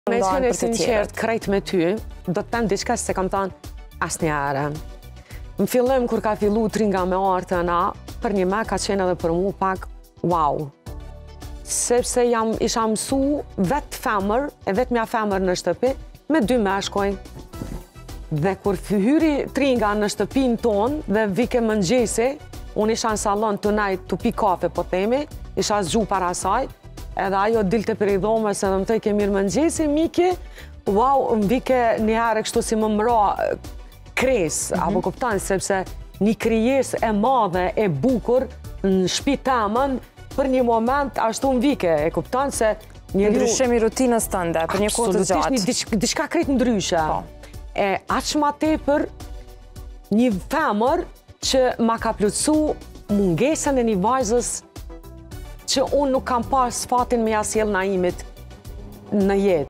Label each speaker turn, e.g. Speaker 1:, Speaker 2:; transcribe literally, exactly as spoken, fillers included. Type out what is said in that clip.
Speaker 1: Me qenë e sinqert krejt me ty, do të them diçka që se kam thënë asnjëherë. Në fillim kur ka fillu Tringa me artën, për një me ka qenë edhe për mu pak wow. Sepse jam isha mësu vetë femër, e vetë mja femër në shtëpi, me dy meshkoj. Dhe kur hyri Tringa në shtëpin tonë dhe vike mëngjesi, unë isha në salon të najt të pi kafe, po themi, isha zgju para saj, edhe ajo dilte për i dhomës edhe më të i ke mirë mëngjesi, Miki, wow, më vike një herë kështu si më mëra kres, mm -hmm. apo kuptan, sepse një krijes e madhe, e bukur, në shtëpi temën, për një moment ashtu më vike, e kuptan se njeriu...
Speaker 2: Ndryshemi rutinës tënde, për një kohë të gjatë.
Speaker 1: Absolutisht, diçka krejt ndryshe. E aq ma tepër një femër që ma ka plotësu mungesën e një vajzës që unë nuk kam pas fatin me jasjel Naimit në jetë.